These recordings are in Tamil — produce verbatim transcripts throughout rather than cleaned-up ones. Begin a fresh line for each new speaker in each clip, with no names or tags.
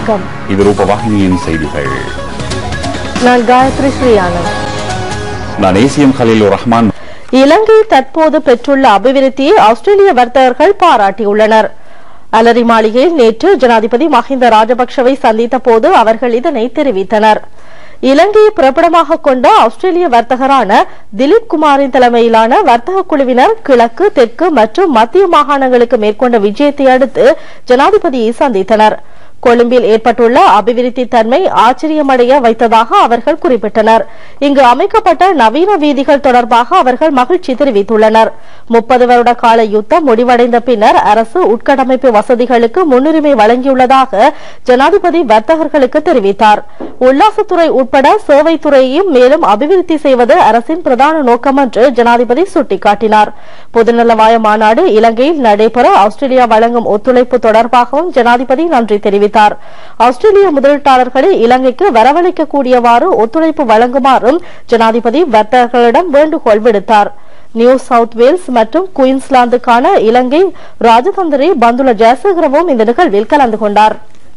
வணக்கம்.
இது ரூபவாகினியின் செய்திகள்.
நான் காயத்ரி ஸ்ரீயானந்த்.
நான் ஏசிஎம் கலீலுர் ரஹ்மான்.
இலங்கை தற்போது பெற்றுள்ள அபிவிருத்தியை ஆஸ்திரேலிய வர்த்தகர்கள் பாராட்டியுள்ளனர். அலரி மாளிகையில் நேற்று ஜனாதிபதி மஹிந்த ராஜபக்சவை சந்தித்த போது அவர்கள் இதனை தெரிவித்தனர். இலங்கையை பிறப்பிடமாக கொண்ட ஆஸ்திரேலிய வர்த்தகரான திலீப் குமாரின் தலைமையிலான வர்த்தக குழுவினர் கிழக்கு, தெற்கு மற்றும் மத்திய மாகாணங்களுக்கு மேற்கொண்ட விஜயத்தை அடுத்து ஜனாதிபதியை சந்தித்தனர். கொழும்பில் ஏற்பட்டுள்ள அபிவிருத்தி தன்மை ஆச்சரியமடைய வைத்ததாக அவர்கள் குறிப்பிட்டனர். இங்கு அமைக்கப்பட்ட நவீன வீதிகள் தொடர்பாக அவர்கள் மகிழ்ச்சி தெரிவித்துள்ளனர். முப்பது வருட கால யுத்தம் முடிவடைந்த பின்னர் அரசு உட்கட்டமைப்பு வசதிகளுக்கு முன்னுரிமை வழங்கியுள்ளதாக ஜனாதிபதி வர்த்தகர்களுக்கு தெரிவித்தார். உல்லாசத்துறை உட்பட சேவைத்துறையையும் மேலும் அபிவிருத்தி செய்வது அரசின் பிரதான நோக்கம் என்று ஜனாதிபதி சுட்டிக்காட்டினார். பொதுநலவாய மாநாடு இலங்கையில் நடைபெற ஆஸ்திரேலியா வழங்கும் ஒத்துழைப்பு தொடர்பாகவும் ஜனாதிபதி நன்றி தெரிவித்தார். ஆஸ்திரேலிய முதலீட்டாளர்களை இலங்கைக்கு வரவழைக்கக்கூடியவாறு ஒத்துழைப்பு வழங்குமாறும் ஜனாதிபதி வர்த்தகர்களிடம் வேண்டுகோள் விடுத்தார். நியூ சவுத் வேல்ஸ் மற்றும் குயின்ஸ்லாந்துக்கான இலங்கை ராஜதந்திரி பந்துல ஜெயசேகரவும் இந்த நிகழ்வில் கலந்து கொண்டார்.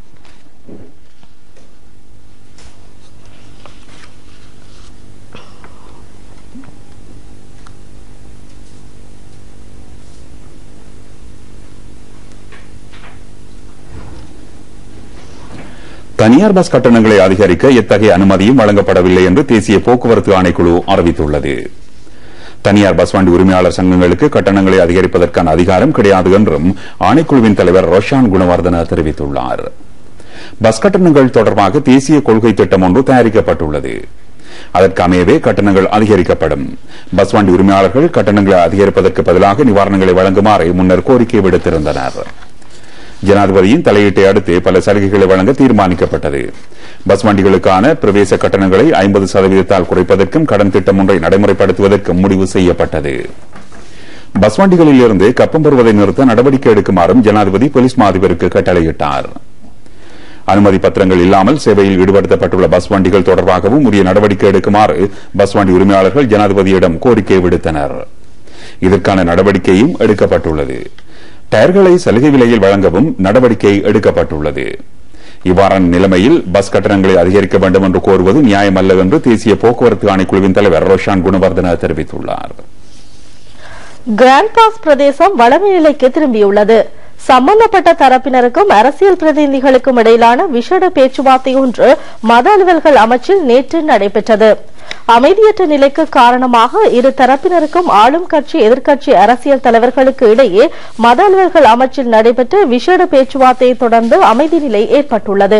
தனியார் பஸ் கட்டணங்களை அதிகரிக்க எத்தகைய அனுமதியும் வழங்கப்படவில்லை என்று தேசிய போக்குவரத்து ஆணைக்குழு அறிவித்துள்ளது. தனியார் பஸ் வண்டி உரிமையாளர் சங்கங்களுக்கு கட்டணங்களை அதிகரிப்பதற்கான அதிகாரம் கிடையாது என்றும் ஆணைக்குழுவின் தலைவர் ரோஷான் குணவர்தன தெரிவித்துள்ளார். பஸ் கட்டணங்கள் தொடர்பாக தேசிய கொள்கை திட்டம் ஒன்று தயாரிக்கப்பட்டுள்ளது. அதற்கமையவே கட்டணங்கள் அதிகரிக்கப்படும். பஸ் வண்டி உரிமையாளர்கள் கட்டணங்களை அதிகரிப்பதற்கு பதிலாக நிவாரணங்களை வழங்குமாறு முன்னர் கோரிக்கை விடுத்திருந்தனர். ஜனாதிபதியின் தலையீட்டை அடுத்து பல சலுகைகளை வழங்க தீர்மானிக்கப்பட்டது. பஸ் வண்டிகளுக்கான பிரவேச கட்டணங்களை ஐம்பது சதவீதத்தால் குறைப்பதற்கும் கடன் திட்டம் ஒன்றை நடைமுறைப்படுத்துவதற்கும் முடிவு செய்யப்பட்டது. பஸ் வண்டிகளில் இருந்து கப்பம் பெறுவதை நிறுத்த நடவடிக்கை எடுக்குமாறும் ஜனாதிபதி போலீஸ் மாதிபருக்கு கட்டளையிட்டார். அனுமதி பத்திரங்கள் இல்லாமல் சேவையில் ஈடுபடுத்தப்பட்டுள்ள பஸ் வண்டிகள் தொடர்பாகவும் உரிய நடவடிக்கை எடுக்குமாறு பஸ் வண்டி உரிமையாளர்கள் ஜனாதிபதியிடம் கோரிக்கை விடுத்தனர். இதற்கான நடவடிக்கையும் எடுக்கப்பட்டுள்ளது. டயர்களை சலுகை விலையில் வழங்கவும் நடவடிக்கை எடுக்கப்பட்டுள்ளது. இவ்வாறான நிலைமையில் பஸ் கட்டணங்களை அதிகரிக்க வேண்டும் என்று கோருவது நியாயமல்ல என்று தேசிய போக்குவரத்து ஆணைக்குழுவின் தலைவர் ரோஷான் குணவர்தன தெரிவித்துள்ளார்.
கிராண்ட் பாஸ் பிரதேசம் வளமை நிலைக்கு திரும்பியுள்ளது. சம்பந்தப்பட்ட தரப்பினருக்கும் அரசியல் பிரதிநிதிகளுக்கும் இடையிலான விசேட பேச்சுவார்த்தை ஒன்று மத அலுவல்கள் அமைச்சில் நேற்று நடைபெற்றது. அமைதியற்ற நிலைக்கு காரணமாக இரு தரப்பினருக்கும் ஆளும் கட்சி, எதிர்க்கட்சி அரசியல் தலைவர்களுக்கு இடையே மத அலுவல்கள் அமைச்சில் நடைபெற்ற விசேட பேச்சுவார்த்தையை தொடர்ந்து அமைதி நிலை ஏற்பட்டுள்ளது.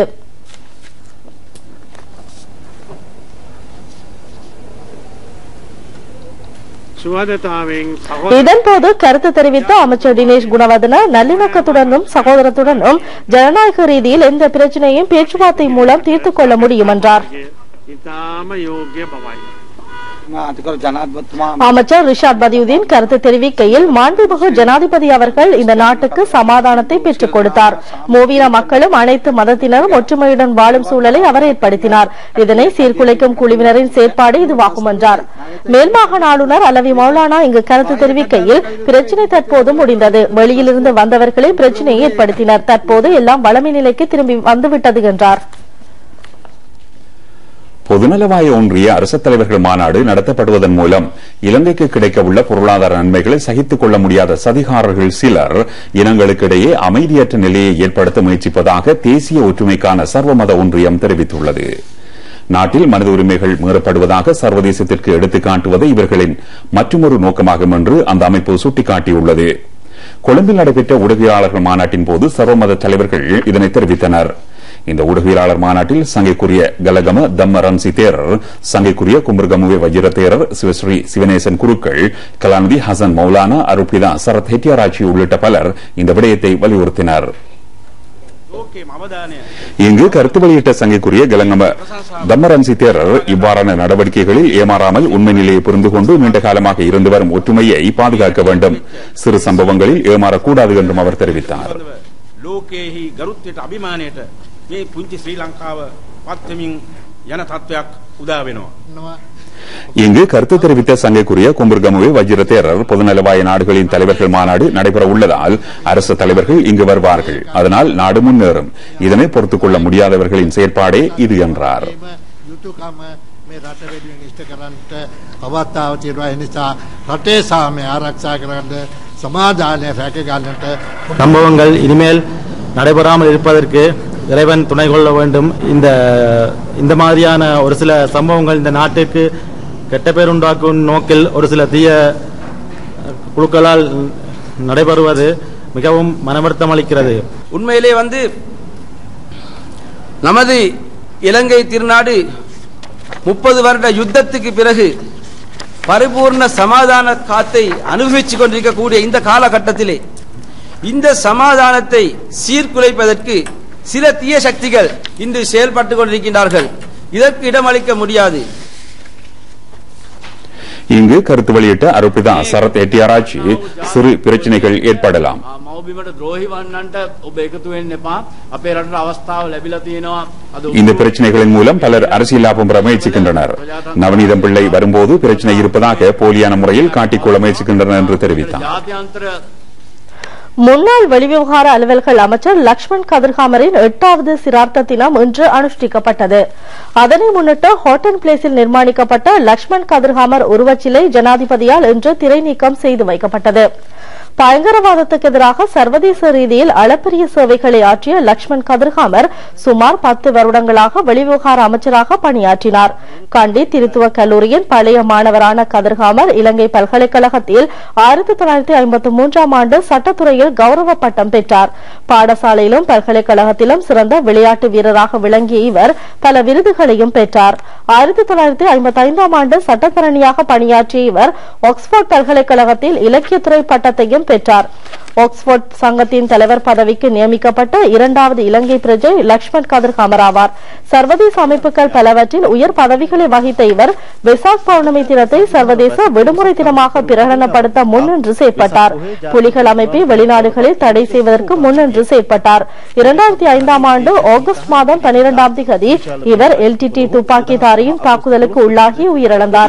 இதன்போது கருத்து தெரிவித்த அமைச்சர் தினேஷ் குணவர்தன நல்லிணக்கத்துடனும் சகோதரத்துடனும் ஜனநாயக ரீதியில் எந்த பிரச்சனையும் பேச்சுவார்த்தை மூலம் தீர்த்துக் கொள்ள முடியும் என்றார். அமைச்சர் ரிஷாட் பதியுதீன் கருத்து தெரிவிக்கையில் மாண்புமிகு ஜனாதிபதி அவர்கள் இந்த நாட்டுக்கு சமாதானத்தை பெற்றுக் கொடுத்தார். மூவீன மக்களும் அனைத்து மதத்தினரும் ஒற்றுமையுடன் வாழும் சூழலை அவர் ஏற்படுத்தினார். இதனை சீர்குலைக்கும் குழுவினரின் செயற்பாடு இதுவாகும் என்றார். மேல்மாகாண ஆளுநர் அலவி மௌலானா இங்கு கருத்து தெரிவிக்கையில் பிரச்சினை தற்போது முடிந்தது. வெளியிலிருந்து வந்தவர்களே பிரச்சினையை ஏற்படுத்தினர். தற்போது எல்லாம் வளமை நிலைக்கு திரும்பி வந்துவிட்டது என்றார்.
பொதுநலவாய ஒன்றிய அரசு தலைவர்கள் மாநாடு நடத்தப்படுவதன் மூலம் இலங்கைக்கு கிடைக்க உள்ள பொருளாதார நன்மைகளை சகித்துக் கொள்ள முடியாத சதிகாரர்கள் சிலர் இனங்களுக்கிடையே அமைதியற்ற நிலையை ஏற்படுத்த முயற்சிப்பதாக தேசிய ஒற்றுமைக்கான சர்வமத ஒன்றியம் தெரிவித்துள்ளது. நாட்டில் மனித உரிமைகள் மீறப்படுவதாக சர்வதேசத்திற்கு எடுத்துக் காட்டுவது இவர்களின் மற்றொரு நோக்கமாகும் என்று அந்த அமைப்பு சுட்டிக்காட்டியுள்ளது. கொழும்பில் நடைபெற்ற ஊடகவியலாளர்கள் மாநாட்டின் போது சர்வமத தலைவர்கள் இதனை தெரிவித்தனர். இந்த ஊடகவியலாளர் மாநாட்டில் சங்கைக்குரிய கலகம தம்ம ரன்சி தேரர், சங்கைக்குரிய கும்பர்கமுவே வஜிர தேரர், சிவஸ்ரீ சிவனேசன் குருக்கள், கலாநிதி ஹசன் மௌலானா, அருப்பிதா சரத் ஹெட்டியாராட்சி உள்ளிட்ட பலர் இந்த விடயத்தை வலியுறுத்தினர். இங்கு கருத்து வெளியிட்ட சங்கைக்குரிய கலங்கம தம்மரன்சி தேரர் இவ்வாறான நடவடிக்கைகளில் ஏமாறாமல் உண்மை நிலையை புரிந்து கொண்டு நீண்ட காலமாக இருந்து வரும் ஒற்றுமையை பாதுகாக்க வேண்டும். சிறு சம்பவங்களில் ஏமாறக்கூடாது என்றும் அவர் தெரிவித்தார். இங்கு கருத்து தெரிவித்த சங்கைக்குரிய கும்பர்கமுவே வஜ்ரதேரர் பொதுநலவாய நாடுகளின் தலைவர்கள் மாநாடு நடைபெற உள்ளதால் அரசு தலைவர்கள் இங்கு வருவார்கள். அதனால் நாடு முன்னேறும். இதனை பொறுத்துக் கொள்ள முடியாதவர்களின் செயற்பாடே இது என்றார்.
சம்பவங்கள் இனிமேல் நடைபெறாமல் இருப்பதற்கு இறைவன் துணை கொள்ள வேண்டும். இந்த இந்த மாதிரியான ஒரு சில சம்பவங்கள் இந்த நாட்டிற்கு கெட்ட பேர் உண்டாக்கும் நோக்கில் ஒரு சில தீய குழுக்களால் நடைபெறுவது மிகவும் மனவருத்தம் அளிக்கிறது.
உண்மையிலே வந்து நமது இலங்கை திருநாடு முப்பது வருட யுத்தத்துக்கு பிறகு பரிபூர்ண சமாதான காத்தை அனுபவித்துக் கொண்டிருக்கக்கூடிய இந்த காலகட்டத்திலே இந்த சமாதானத்தை சீர்குலைப்பதற்கு சில தீய சக்திகள் இன்று செயல்பட்டுக் கொண்டிருக்கின்றார்கள். இதற்கு இடமளிக்க முடியாது.
இங்கு கருத்து வெளியிட்ட அருப்பிதா சரத் எட்டியாராச்சி சிறு பிரச்சனைகள் ஏற்படலாம். இந்த பிரச்சனைகளின் மூலம் பலர் அரசியல் லாபம் பெற முயற்சிக்கின்றனர். நவநீதம் பிள்ளை வரும்போது பிரச்சனை இருப்பதாக போலியான முறையில் காட்டிக்கொள்ள முயற்சிக்கின்றனர் என்று தெரிவித்தார்.
முன்னாள் வெளிவிவகார அலுவல்கள் அமைச்சர் லக்ஷ்மண் கதிர்காமரின் எட்டாவது சிரார்த்த தினம் இன்று அனுஷ்டிக்கப்பட்டது. அதனை முன்னிட்டு ஹோட்டன் பிளேஸில் நிர்மாணிக்கப்பட்ட லக்ஷ்மண் கதிர்காமர் உருவச்சிலை ஜனாதிபதியால் இன்று திரை நீக்கம் செய்து வைக்கப்பட்டது. பயங்கரவாதத்துக்கு எதிராக சர்வதேச ரீதியில் அளப்பரிய சேவைகளை ஆற்றிய லக்ஷ்மண் கதிர்காமர் சுமார் பத்து வருடங்களாக வெளிவிவகார அமைச்சராக பணியாற்றினார். கண்டி திருத்துவ கல்லூரியின் பழைய மாணவரான கதிர்காமர் இலங்கை பல்கலைக்கழகத்தில் ஆயிரத்தி தொள்ளாயிரத்தி ஐம்பத்தி மூன்றாம் ஆண்டு சட்டத்துறையில் கௌரவ பட்டம் பெற்றார். பாடசாலையிலும் பல்கலைக்கழகத்திலும் சிறந்த விளையாட்டு வீரராக விளங்கிய இவர் பல விருதுகளையும் பெற்றார். ஆயிரத்தி தொள்ளாயிரத்தி ஐம்பத்தி ஐந்தாம் ஆண்டு சட்டத்தரணியாக பணியாற்றிய இவர் ஆக்ஸ்போர்ட் பல்கலைக்கழகத்தில் இலக்கியத்துறை பட்டத்தையும் பெற்றார். ஆக்ஸ்போர்ட் சங்கத்தின் தலைவர் பதவிக்கு நியமிக்கப்பட்ட இரண்டாவது இலங்கை பிரஜை லக்ஷ்மண் கதிர்காமர் ஆவார். சர்வதேச அமைப்புகள் பலவற்றில் உயர் பதவிகளை வகித்த இவர் வெசாக் பௌர்ணமி தினத்தை சர்வதேச விடுமுறை தினமாக பிரகடனப்படுத்த முன்னின்று செயற்பட்டார். புலிகள் அமைப்பை வெளிநாடுகளில் தடை செய்வதற்கு முன்னின்று செயற்பட்டார். இரண்டாயிரத்தி ஐந்தாம் ஆண்டு ஆகஸ்ட் மாதம் பனிரெண்டாம் தேதி இவர் எல்டிடி துப்பாக்கிதாரியின் தாக்குதலுக்கு உள்ளாகி உயிரிழந்தார்.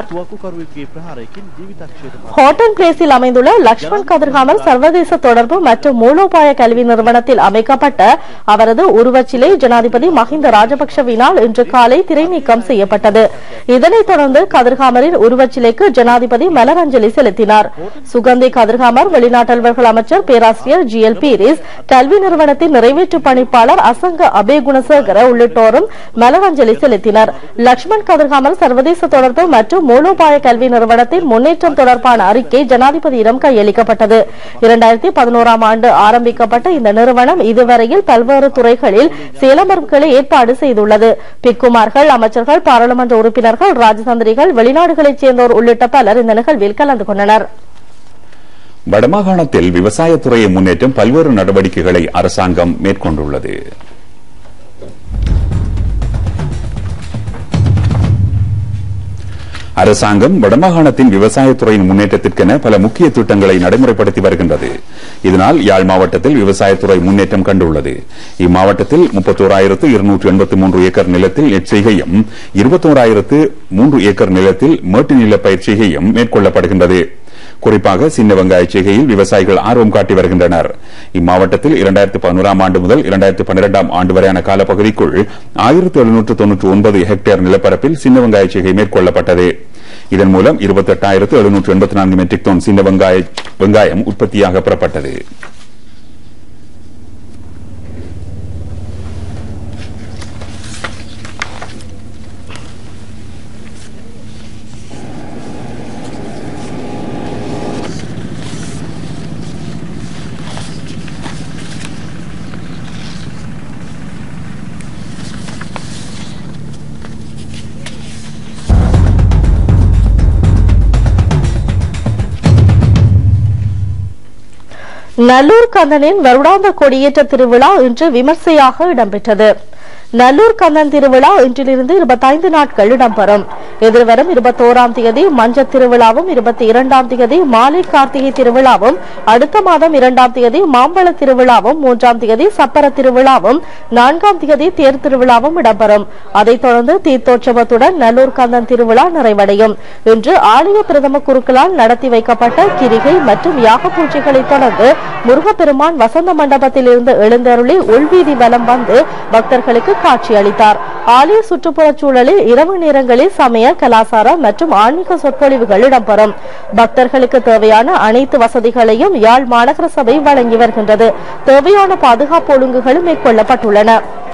ஹோட்டன் பிளேஸில் அமைந்துள்ள லக்ஷ்மண் கதிர்காமர் சர்வதேச தொடர்பு மற்றும் மூலோபாய கல்வி நிறுவனத்தில் அமைக்கப்பட்ட அவரது உருவச்சிலை ஜனாதிபதி மஹிந்த ராஜபக்சவினால் இன்று காலை திரைநீக்கம் செய்யப்பட்டது. இதனைத் தொடர்ந்து கதிர்காமரின் உருவச்சிலைக்கு ஜனாதிபதி மலரஞ்சலி செலுத்தினார். சுகந்தி கதிர்காமர், வெளிநாட்டல்வர்கள் அமைச்சர் பேராசிரியர் ஜி எல் பீரிஸ், கல்வி நிறுவனத்தின் நிறைவேற்று பணிப்பாளர் அசங்க அபே குணசேகர உள்ளிட்டோரும் மலரஞ்சலி செலுத்தினர். லக்ஷ்மண் கதிர்காமர் சர்வதேச தொடர்பு மற்றும் மூலோபாய கல்வி நிறுவனத்தின் முன்னேற்றம் தொடர்பான அறிக்கை ஜனாதிபதியிடம் கையளிக்கப்பட்டது. இரண்டாயிரத்தி பதினோராம் ஆண்டு ஆரம்பிக்கப்பட்ட இந்த நிறுவனம் இதுவரையில் பல்வேறு துறைகளில் செயலமர்வுகளை ஏற்பாடு செய்துள்ளது. பிக்குமார்கள், அமைச்சர்கள், பாராளுமன்ற உறுப்பினர்கள், ராஜதந்திரிகள், வெளிநாடுகளைச் சேர்ந்தோர் உள்ளிட்ட பலர் இந்த நிகழ்வில் கலந்து கொண்டனர்.
வடமாகாணத்தில் விவசாயத்துறையை முன்னேற்றும் பல்வேறு நடவடிக்கைகளை அரசாங்கம் மேற்கொண்டுள்ளது. அரசாங்கம் வடமாகாணத்தின் விவசாயத்துறையின் முன்னேற்றத்திற்கென பல முக்கிய திட்டங்களை நடைமுறைப்படுத்தி வருகின்றது. இதனால் யாழ் மாவட்டத்தில் விவசாயத்துறை முன்னேற்றம் கண்டுள்ளது. இம்மாவட்டத்தில் முப்பத்தோராயிரத்து இருநூற்று எண்பத்தி மூன்று ஏக்கர் நிலத்தில் நெற்செய்கையும் இருபத்தோராயிரத்து மூன்று ஏக்கர் நிலத்தில் மேட்டு நில பயிற்சிகையும் மேற்கொள்ளப்படுகின்றது. குறிப்பாக சின்ன வெங்காய செய்கையில் விவசாயிகள் ஆர்வம் காட்டி வருகின்றனர். இம்மாவட்டத்தில் இரண்டாயிரத்தி பதினோராம் ஆண்டு முதல் இரண்டாயிரத்தி பன்னிரெண்டாம் ஆண்டு வரையான காலப்பகுதிக்குள் ஆயிரத்தி எழுநூற்று தொன்னூற்று ஒன்பது ஹெக்டேர் நிலப்பரப்பில் சின்ன வெங்காய செய்கை மேற்கொள்ளப்பட்டது. இதன் மூலம் இருபத்தி எட்டாயிரத்து எழுநூற்று எண்பத்தி நான்கு மெட்ரிக் டன் சின்ன வெங்காயம் உற்பத்தியாக பெறப்பட்டது.
நல்லூர் கந்தனின் வருடாந்த கொடியேற்ற திருவிழா இன்று விமர்சையாக இடம்பெற்றது. நல்லூர் கந்தன் திருவிழா இன்றிலிருந்து இருபத்தைந்து நாட்கள் இடம்பெறும். எதிர்வரும் இருபத்தோராம் தேதி மஞ்சள் திருவிழாவும் இருபத்தி இரண்டாம் தேதி மாலை கார்த்திகை திருவிழாவும் அடுத்த மாதம் இரண்டாம் தேதி மாம்பழ திருவிழாவும் மூன்றாம் தேதி சப்பர திருவிழாவும் நான்காம் தேதி தேர் திருவிழாவும் இடம்பெறும். அதைத் தொடர்ந்து தீர்த்தோற்சவத்துடன் நல்லூர் கந்தன் திருவிழா நிறைவடையும். இன்று ஆலய பிரதம குருக்களால் நடத்தி வைக்கப்பட்ட கிரிகை மற்றும் யாக பூஜைகளை தொடர்ந்து முருகப்பெருமான் வசந்த மண்டபத்தில் இருந்து எழுந்தருளி உள்வீதி வலம் வந்து பக்தர்களுக்கு காட்சியளித்தார். ஆலய சுற்றுப்புறச் சூழலில் இரவு நேரங்களில் சமய கலாசார மற்றும் ஆன்மீக சொற்பொழிவுகள் இடம்பெறும். பக்தர்களுக்கு தேவையான அனைத்து வசதிகளையும் யாழ் மாநகர சபை வழங்கி வருகின்றது. தேவையான பாதுகாப்பு ஒழுங்குகளும் மேற்கொள்ளப்பட்டுள்ளன.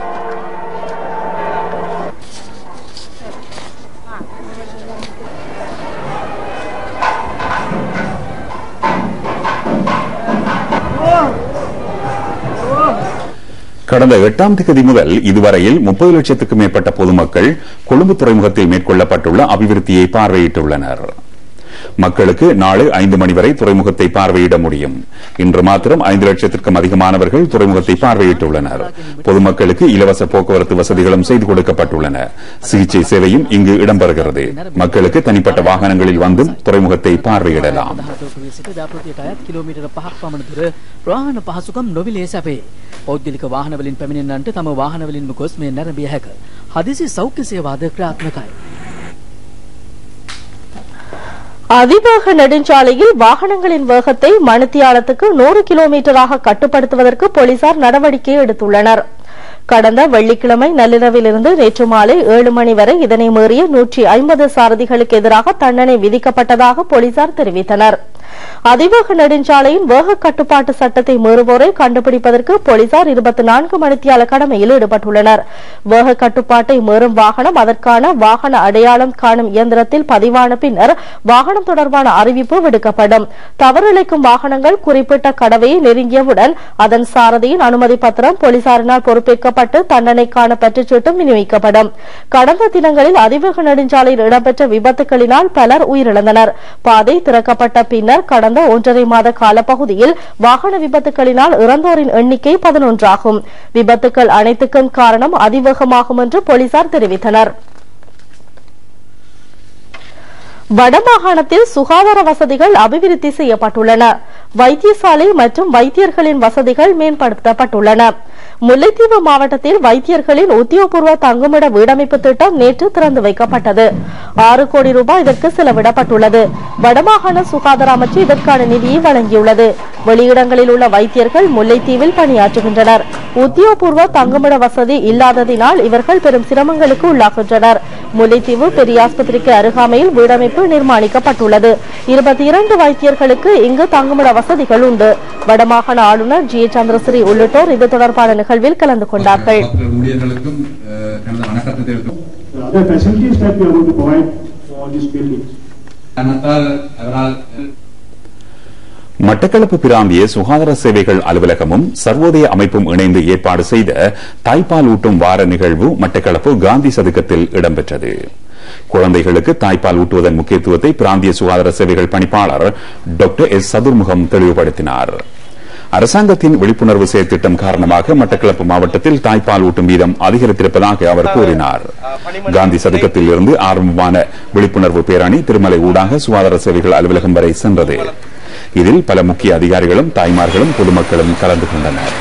கடந்த எட்டாம் தேதி முதல் இதுவரையில் முப்பது லட்சத்துக்கும் மேற்பட்ட பொதுமக்கள் கொழும்பு துறைமுகத்தில் மேற்கொள்ளப்பட்டுள்ள அபிவிருத்தியை பார்வையிட்டுள்ளனர். மக்களுக்கு நாளை ஐந்து மணி வரை துறைமுகத்தை பார்வையிட முடியும். இன்று மாத்திரம் ஐந்து லட்சத்திற்கும் அதிகமானவர்கள் துறைமுகத்தை பார்வையிட்டுள்ளனர். பொதுமக்களுக்கு இலவச போக்குவரத்து வசதிகளும் செய்து கொடுக்கப்பட்டுள்ளன. சிகிச்சை சேவையும் இங்கு இடம்பெறுகிறது. மக்களுக்கு தனிப்பட்ட வாகனங்களில் வந்தும் துறைமுகத்தை பார்வையிடலாம்.
පෞද්ගලික වාහනවලින් පැමිණෙන්නන්ට තම වාහනවලින්ම ගොස් මේ නැරඹිය හැක. හදිසි සෞඛ්‍ය සේවාද ක්‍රියාත්මකයි.
அதிவேக நெடுஞ்சாலையில் வாகனங்களின் வேகத்தை மணித்தியாலத்துக்கு நூறு கிலோமீட்டராக கட்டுப்படுத்துவதற்கு போலீசார் நடவடிக்கை எடுத்துள்ளனர். கடந்த வெள்ளிக்கிழமை நள்ளிரவிலிருந்து நேற்று மாலை ஏழு மணி வரை இதனை மீறிய நூற்றி ஐம்பது சாரதிகளுக்கு எதிராக தண்டனை விதிக்கப்பட்டதாக போலீசார் தெரிவித்தனர். அதிவேக நெடுஞ்சாலையின் வேக கட்டுப்பாட்டு சட்டத்தை மீறுவோரை கண்டுபிடிப்பதற்கு போலீசார் இருபத்தி நான்கு மணித்தியால கடமையில் ஈடுபட்டுள்ளனர். வேக கட்டுப்பாட்டை மீறும் வாகனம் அதற்கான வாகன அடையாளம் காணும் இயந்திரத்தில் பதிவான பின்னர் வாகனம் தொடர்பான அறிவிப்பு விடுக்கப்படும். தவறிழைக்கும் வாகனங்கள் குறிப்பிட்ட கடவையை நெருங்கியவுடன் அதன் சாரதியின் அனுமதி பத்திரம் போலீசாரினால் பொறுப்பேற்கப்பட்டு தண்டனைக்கான பற்றுச்சீட்டும் விநியோகிக்கப்படும். கடந்த தினங்களில் அதிவேக நெடுஞ்சாலையில் இடம்பெற்ற விபத்துகளினால் பலர் உயிரிழந்தனர். பாதை திறக்கப்பட்ட பின்னர் கடந்த ஒன்றரை மாத காலப்பகுதியில் வாகன விபத்துகளினால் இறந்தோரின் எண்ணிக்கை பதினொன்றாகும். விபத்துக்கள் அனைத்துக்கும் காரணம் அதிவேகமாகும் என்று போலீசார் தெரிவித்தனர். வடமாகாணத்தில் சுகாதார வசதிகள் அபிவிருத்தி செய்யப்பட்டுள்ளன. வைத்தியசாலை மற்றும் வைத்தியர்களின் வசதிகள் மேம்படுத்தப்பட்டுள்ளன. முல்லைத்தீவு மாவட்டத்தில் வைத்தியர்களின் உத்தியோகபூர்வ தங்குமிட வீடமைப்பு திட்டம் நேற்று திறந்து வைக்கப்பட்டது. ஆறு கோடி ரூபாய் இதற்கு செலவிடப்பட்டுள்ளது. வடமாகாண சுகாதார அமைச்சு இதற்கான நிதியை வழங்கியுள்ளது. வெளியிடங்களில் உள்ள வைத்தியர்கள் முல்லைத்தீவில் பணியாற்றுகின்றனர். உத்தியோகபூர்வ தங்குமிட வசதி இல்லாததினால் இவர்கள் பெரும் சிரமங்களுக்கு உள்ளாகின்றனர். முல்லைத்தீவு பெரியாஸ்பத்திரிக்கு அருகாமையில் வீடமைப்பு நிர்மாணிக்கப்பட்டுள்ளது. இருபத்தி இரண்டு வைத்தியர்களுக்கு இங்கு தங்குமிட வசதிகள் உண்டு. வடமாகாண ஆளுநர் ஜி சந்திரஸ்ரீ உள்ளிட்டோர் இது தொடர்பான நிகழ்வில் கலந்து கொண்டார்கள்.
மட்டக்களப்பு பிராந்திய சுகாதார சேவைகள் அலுவலகமும் சர்வோதய அமைப்பும் இணைந்து ஏற்பாடு செய்த தாய்ப்பால் ஊட்டும் வார நிகழ்வு மட்டக்களப்பு காந்தி சதுக்கத்தில் இடம்பெற்றது. குழந்தைகளுக்கு தாய்ப்பால் ஊட்டுவதன் முக்கியத்துவத்தை பிராந்திய சுகாதார சேவைகள் பணிப்பாளர் டாக்டர் எஸ் சதுர்முகம் தெளிவுபடுத்தினார். அரசாங்கத்தின் விழிப்புணர்வு செயற்திட்டம் காரணமாக மட்டக்களப்பு மாவட்டத்தில் தாய்ப்பால் ஊட்டும் வீதம் அதிகரித்திருப்பதாக அவர் கூறினார். காந்தி சதுக்கத்தில் இருந்து ஆரம்பமான விழிப்புணர்வு பேரணி திருமலை ஊடாக சுகாதார சேவைகள் அலுவலகம் வரை சென்றது. இதில் பல முக்கிய அதிகாரிகளும் தாய்மார்களும் பொதுமக்களும் கலந்து கொண்டனர்.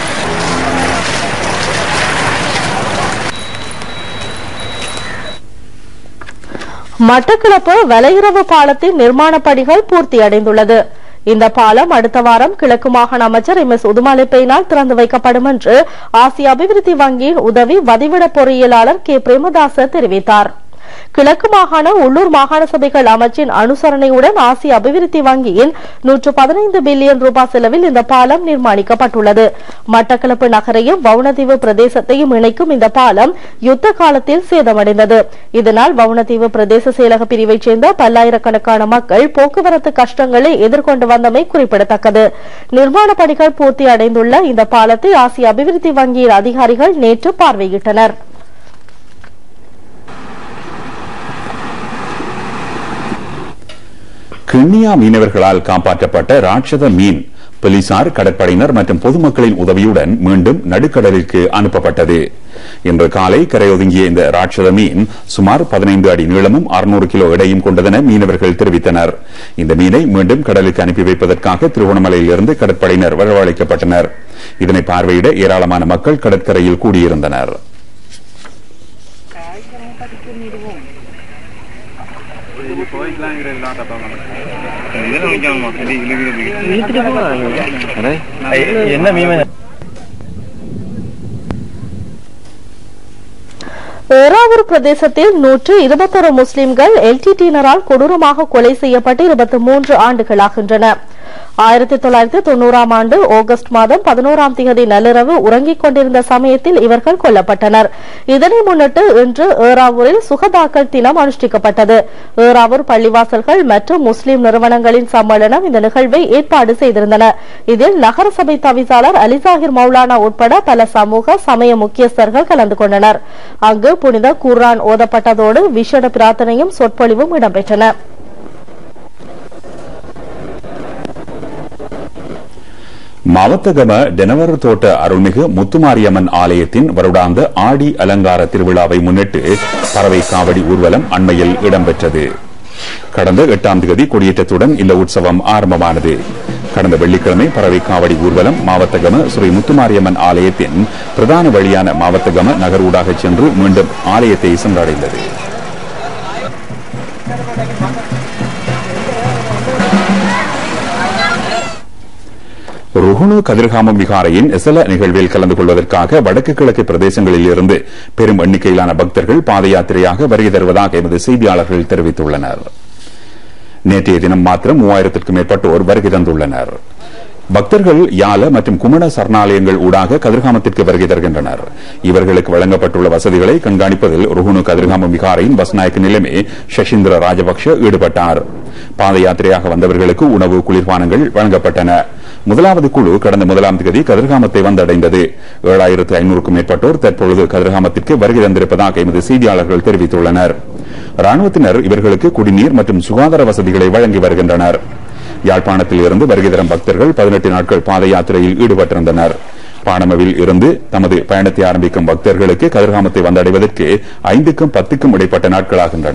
மட்டக்களப்பு வலையுறவு பாலத்தின் நிர்மாண பணிகள் பூர்த்தியடைந்துள்ளது. இந்த பாலம் அடுத்த வாரம் கிழக்கு மாகாண அமைச்சர் எம் எஸ் உதுமலைப்பையினால் திறந்து வைக்கப்படும் என்று ஆசிய அபிவிருத்தி வங்கியின் உதவி வதிவிட பொறியியலாளர் கே பிரேமதாச தெரிவித்தார். கிழக்கு மாகாண உள்ளூர் மாகாண சபைகள் அமைச்சின் அனுசரணையுடன் ஆசிய அபிவிருத்தி வங்கியின் நூற்று பதினைந்து பில்லியன் ரூபாய் செலவில் இந்த பாலம் நிர்மாணிக்கப்பட்டுள்ளது. மட்டக்களப்பு நகரையும் வவுணதீவு பிரதேசத்தையும் இணைக்கும் இந்த பாலம் யுத்த காலத்தில் சேதமடைந்தது. இதனால் வவுணதீவு பிரதேச செயலக பிரிவைச் சேர்ந்த பல்லாயிரக்கணக்கான மக்கள் போக்குவரத்து கஷ்டங்களை எதிர்கொண்டு வந்தமை குறிப்பிடத்தக்கது. நிர்மாண பணிகள் பூர்த்தி அடைந்துள்ள இந்த பாலத்தை ஆசிய அபிவிருத்தி வங்கியின் அதிகாரிகள் நேற்று பார்வையிட்டனர்.
கிண்ணியா மீனவர்களால் காப்பாற்றப்பட்ட ராட்சத மீன் போலீசார், கடற்படையினர் மற்றும் பொதுமக்களின் உதவியுடன் மீண்டும் நடுக்கடலுக்கு அனுப்பப்பட்டது. இன்று காலை கரையொதுங்கிய இந்த ராட்சத மீன் சுமார் பதினைந்து அடி நீளமும் அறுநூறு கிலோ எடையும் கொண்டதென மீனவர்கள் தெரிவித்தனர். இந்த மீனை மீண்டும் கடலுக்கு அனுப்பி வைப்பதற்காக திருகோணமலையில் இருந்து கடற்படையினர் வரவழைக்கப்பட்டனர். இதனை பார்வையிட ஏராளமான மக்கள் கடற்கரையில் கூடியிருந்தனர்.
ஏறாவூர் பிரதேசத்தில் நூற்று இருபத்தொரு முஸ்லிம்கள் எல்டிடியினரால் கொடூரமாக கொலை செய்யப்பட்டு இருபத்தி மூன்று ஆண்டுகளாகின்றன. ஆயிரத்தி தொள்ளாயிரத்தி தொன்னூறாம் ஆண்டு ஆகஸ்ட் மாதம் பதினோராம் தேதி நள்ளிரவு உறங்கிக் கொண்டிருந்த சமயத்தில் இவர்கள் கொல்லப்பட்டனர். இதனை முன்னிட்டு இன்று ஏறாவூரில் சுகதாக்கல் தினம் அனுஷ்டிக்கப்பட்டது. ஏறாவூர் பள்ளிவாசல்கள் மற்றும் முஸ்லிம் நிறுவனங்களின் சம்மேளனம் இந்த நிகழ்வை ஏற்பாடு செய்திருந்தன. இதில் நகரசபை தவிசாளர் அலிசாஹிர் மௌலானா உட்பட பல சமூக சமய முக்கியஸ்தர்கள் கலந்து கொண்டனர். அங்கு புனித குர்ஆன் ஓதப்பட்டதோடு விசேட பிரார்த்தனையும் சொற்பொழிவும் இடம்பெற்றன.
மாவத்தகம டெனவர் தோட்ட அருள்மிகு முத்துமாரியம்மன் ஆலயத்தின் வருடாந்த ஆடி அலங்கார திருவிழாவை முன்னிட்டு பறவை காவடி ஊர்வலம் அண்மையில் இடம்பெற்றது. கடந்த எட்டாம் தேதி கொடியேற்றத்துடன் இந்த உற்சவம் ஆரம்பமானது. கடந்த வெள்ளிக்கிழமை பறவை காவடி ஊர்வலம் மாவத்தகம ஸ்ரீ முத்துமாரியம்மன் ஆலயத்தின் பிரதான வழியான மாவத்தகம நகரூடாக சென்று மீண்டும் ஆலயத்தை சென்றடைந்தது. ருகுணு கதிர்காமம் விகாரையின் எசல நிகழ்வில் கலந்து கொள்வதற்காக வடக்கு கிழக்கு பிரதேசங்களில் இருந்து பெரும் எண்ணிக்கையிலான பக்தர்கள் பாத யாத்திரையாக வருகை தருவதாக எமது செய்தியாளர்கள் தெரிவித்துள்ளனர். நேற்றைய தினம் மாத்திரம் மூவாயிரத்திற்கும் மேற்பட்டோர் வருகை தந்துள்ளனர். பக்தர்கள் யால மற்றும் குமண சரணாலயங்கள் ஊடாக கதிர்காமத்திற்கு வருகை தருகின்றனர். இவர்களுக்கு வழங்கப்பட்டுள்ள வசதிகளை கண்காணிப்பதில் ருகுணு கதிர்காமம் விகாரையின் பஸ்நாயக்க நிலைமை சசீந்திர ராஜபக்ஷ ஈடுபட்டார். பாத யாத்திரையாக வந்தவர்களுக்கு உணவு, குளிர்பானங்கள் வழங்கப்பட்டன. முதலாவது குழு கடந்த முதலாம் தேதி கதிர்காமத்தை வந்தடைந்தது. ஏழாயிரத்து ஐநூறுக்கும் மேற்பட்டோர் தற்பொழுது கதிர்காமத்திற்கு வருகை தந்திருப்பதாக எமது செய்தியாளர்கள் தெரிவித்துள்ளனர். ராணுவத்தினர் இவர்களுக்கு குடிநீர் மற்றும் சுகாதார வசதிகளை வழங்கி வருகின்றனர். யாழ்ப்பாணத்தில் இருந்து வருகை தரும் பக்தர்கள் பதினெட்டு நாட்கள் பாத யாத்திரையில் ஈடுபட்டிருந்தனர். பாணமவில் இருந்து தமது பயணத்தை ஆரம்பிக்கும் பக்தர்களுக்கு கதிர்காமத்தை வந்தடைவதற்கு ஐந்துக்கும் பத்துக்கும் இடைப்பட்ட நாட்களாகின்றன.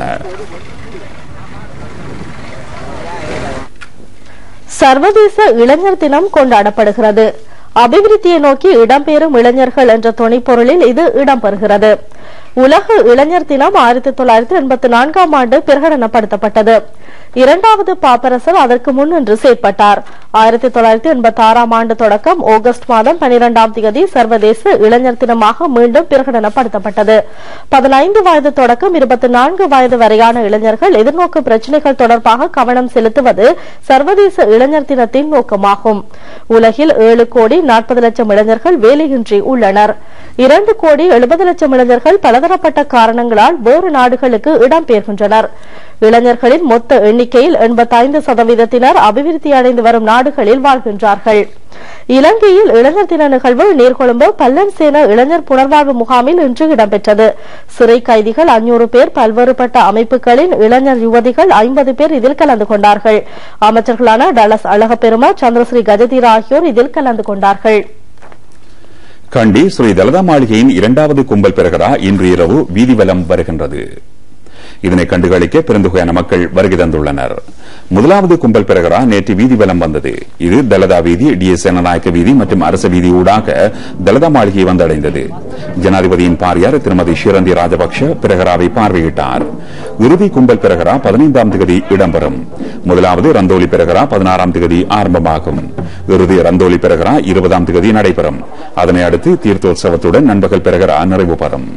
சர்வதேச இளைஞர் தினம் கொண்டாடப்படுகிறது. அபிவிருத்தியை நோக்கி இடம்பெறும் இளைஞர்கள் என்ற துணைப்பொருளில் இது இடம்பெறுகிறது. உலக இளைஞர் தினம் ஆயிரத்தி தொள்ளாயிரத்தி எண்பத்தி நான்காம் ஆண்டு பிரகடனப்படுத்தப்பட்டது. இரண்டாவது பாப்பரசர் அதற்கு முன் என்று செயற்பட்டார். ஆயிரத்தி தொள்ளாயிரத்தி எண்பத்தி ஆறாம் ஆண்டு தொடக்கம் ஆகஸ்ட் மாதம் பனிரெண்டாம் தேதி சர்வதேச இளைஞர் தினமாக மீண்டும் பிரகடனப்படுத்தப்பட்டது. பதினைந்து வயது தொடக்கம் இருபத்தி நான்கு வயது வரையான இளைஞர்கள் எதிர்நோக்கும் பிரச்சினைகள் தொடர்பாக கவனம் செலுத்துவது சர்வதேச இளைஞர் தினத்தின் நோக்கமாகும். உலகில் ஏழு கோடி நாற்பது லட்சம் இளைஞர்கள் வேலையின்றி உள்ளனர். இரண்டு கோடி எழுபது லட்சம் இளைஞர்கள் பலதரப்பட்ட காரணங்களால் வேறு நாடுகளுக்கு இடம்பெயர்கின்றனர். இளைஞர்களின் மொத்த எண்ணிக்கையில் எண்பத்தி ஐந்து சதவீதத்தினர் அபிவிருத்தி அடைந்து வரும் நாடுகளில் வாழ்கின்றார்கள். இலங்கையில் இளைஞர் தின நிகழ்வு நீர்கொழும்பு பல்லன் சேன இளைஞர் புனர்வாழ்வு முகாமில் இன்று இடம்பெற்றது. சிறை கைதிகள் ஐநூறு பேர், பல்வேறுபட்ட அமைப்புகளின் இளைஞர் யுவதிகள் ஐம்பது பேர் இதில் கலந்து கொண்டார்கள். அமைச்சர்களான டலஸ் அழகப்பெருமா, சந்திரஸ்ரீ கஜதீரா ஆகியோர் இதில் கலந்து கொண்டார்கள்.
கண்டி ஸ்ரீ தலதா மாளிகையின் இரண்டாவது கும்பல் பெருகரா இன்று இரவு வீதிவலம் வருகின்றது. இதனை கண்டுகளிக்க பெருந்தொகையான மக்கள் வருகை தந்துள்ளனர். முதலாவது கும்பல் பெருகரா நேற்று வீதிவலம் வந்தது. இது தலதா வீதி, டி எஸ் சேனநாயக்க வீதி மற்றும் அரச வீதி ஊடாக தலதா மாளிகை வந்தடைந்தது. ஜனாதிபதியின் பாரியார் திருமதி ஷிரந்தி ராஜபக்ஷ பெருகராவை பார்வையிட்டார். இறுதி கும்பல் பெருகரா பதினைந்தாம் தேதி இடம்பெறும். முதலாவது ரந்தோலி பெருகரா பதினாறாம் தேதி ஆரம்பமாகும். இறுதி ரந்தோலி பெருகரா இருபதாம் தேதி நடைபெறும். அதனை அடுத்து தீர்த்தோற்சவத்துடன் நண்பகல் பெருகரா நிறைவு பெறும்.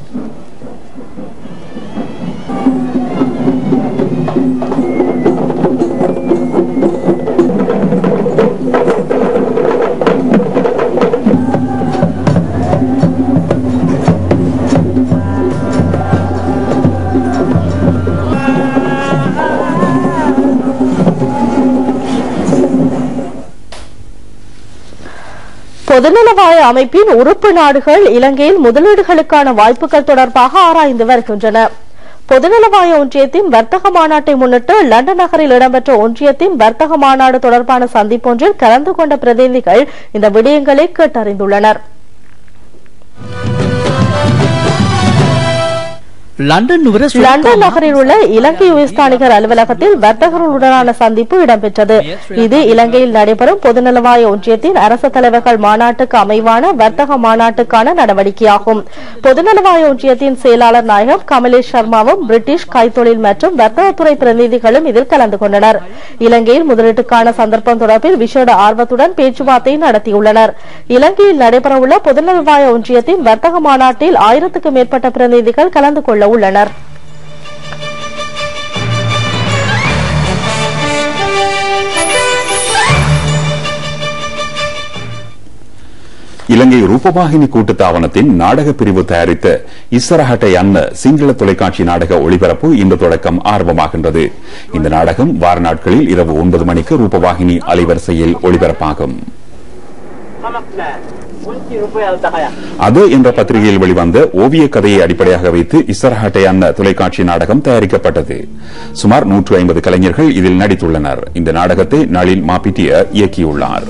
பொதுநலவாய அமைப்பின் உறுப்பு நாடுகள் இலங்கையில் முதலீடுகளுக்கான வாய்ப்புகள் தொடர்பாக ஆராய்ந்து வருகின்றன. பொதுநலவாய ஒன்றியத்தின் வர்த்தக மாநாட்டை முன்னிட்டு லண்டன் நகரில் இடம்பெற்ற ஒன்றியத்தின் வர்த்தக மாநாடு தொடர்பான சந்திப்பொன்றில் கலந்து கொண்ட பிரதிநிதிகள் இந்த விடயங்களை கேட்டறிந்துள்ளனர்.
லண்டன்
லண்டன் நகரில் உள்ள இலங்கை உயர்ஸ்தானிகர் அலுவலகத்தில் வர்த்தகர்களுடனான சந்திப்பு இடம்பெற்றது. இது இலங்கையில் நடைபெறும் பொதுநலவாய ஒன்றியத்தின் அரசு தலைவர்கள் மாநாட்டுக்கு அமைவான வர்த்தக மாநாட்டுக்கான நடவடிக்கையாகும். பொதுநலவாய ஒன்றியத்தின் செயலாளர் நாயகம் கமலேஷ் சர்மாவும் பிரிட்டிஷ் கைத்தொழில் மற்றும் வர்த்தகத்துறை பிரதிநிதிகளும் இதில் கலந்து கொண்டனர். இலங்கையில் முதலீட்டுக்கான சந்தர்ப்பம் தொடர்பில் விசேட ஆர்வத்துடன் பேச்சுவார்த்தை நடத்தியுள்ளனர். இலங்கையில் நடைபெறவுள்ள பொதுநலவாய ஒன்றியத்தின் வர்த்தக மாநாட்டில் ஆயிரத்துக்கும் மேற்பட்ட பிரதிநிதிகள் கலந்து கொள்ள உள்ளனர்.
இலங்கை ரூபவாகினி கூட்டுத்தாபனத்தின் நாடக பிரிவு தயாரித்த இஸ்ஸரஹட்டை அன்ன சிங்கள தொலைக்காட்சி நாடக ஒளிபரப்பு இன்று தொடக்கம் ஆரம்பமாகின்றது. இந்த நாடகம் வார நாட்களில் இரவு ஒன்பது மணிக்கு ரூபவாகினி அலைவரிசையில் ஒளிபரப்பாகும். அது என்ற பத்திரிகையில் வெளிவந்த ஓவிய கதையை அடிப்படையாக வைத்து இஸ்ஸரஹட்டை அன்ன தொலைக்காட்சி நாடகம் தயாரிக்கப்பட்டது. சுமார் நூற்று ஐம்பது கலைஞர்கள் இதில் நடித்துள்ளனர். இந்த நாடகத்தை நளின் மாப்பிட்டிய இயக்கியுள்ளார்.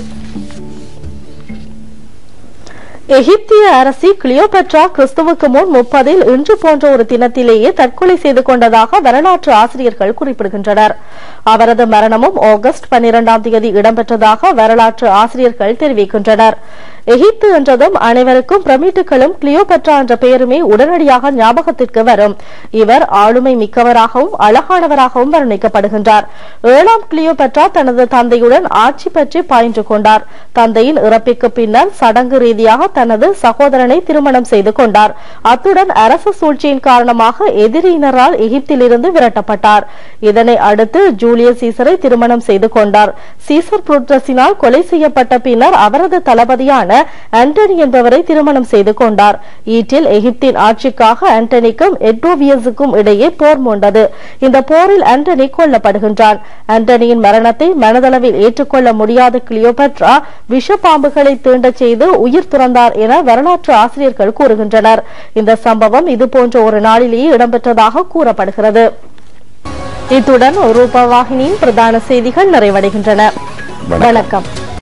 எகிப்திய அரசி கிளியோபட்ரா கிறிஸ்துவுக்கு முன் முப்பதில் இன்று போன்ற ஒரு தினத்திலேயே தற்கொலை செய்து கொண்டதாக வரலாற்று ஆசிரியர்கள் குறிப்பிடுகின்றனர். அவரது மரணமும் ஆகஸ்ட் பன்னிரண்டாம் தேதி இடம்பெற்றதாக வரலாற்று ஆசிரியர்கள் தெரிவிக்கின்றனர். எகிப்து என்றதும் அனைவருக்கும் பிரமிட்டுகளும் கிளியோபட்ரா என்ற பெயருமே உடனடியாக ஞாபகத்திற்கு வரும். இவர் ஆளுமை மிக்கவராகவும் அழகானவராகவும் வர்ணிக்கப்படுகின்றார். ஏழாம் கிளியோபட்ரா தனது தந்தையுடன் ஆட்சி பற்றி பயின்று கொண்டார். தந்தையின் இறப்பிற்கு பின்னர் சடங்கு ரீதியாக தனது சகோதரனை திருமணம் செய்து கொண்டார். அத்துடன் அரசு சூழ்ச்சியின் காரணமாக எதிரியினரால் எகிப்திலிருந்து விரட்டப்பட்டார். இதனை அடுத்து ஜூலியஸ் சீசரை திருமணம் செய்து கொண்டார். சீசர் புரூட்டஸினால் கொலை செய்யப்பட்ட பின்னர் அவரது தளபதியான ஆண்டனி என்பவரை திருமணம் செய்து கொண்டார். ஈட்டில் எகிப்தின் ஆட்சிக்காக ஆண்டனிக்கும் எட்ரோவியஸுக்கும் இடையே போர் மூண்டது. இந்த போரில் ஆண்டனி கொல்லப்படுகின்றான். ஆண்டனியின் மரணத்தை மனதளவில் ஏற்றுக்கொள்ள முடியாத கிளியோபட்ரா விஷ பாம்புகளை தீண்டச் செய்து உயிர் துறந்தார் என வரலாற்று ஆசிரியர்கள் கூறுகின்றனர். இந்த சம்பவம் இதுபோன்ற ஒரு நாளிலேயே இடம்பெற்றதாக கூறப்படுகிறது. இத்துடன் ரூபவாகினியின் பிரதான செய்திகள் நிறைவடைகின்றன. வணக்கம்.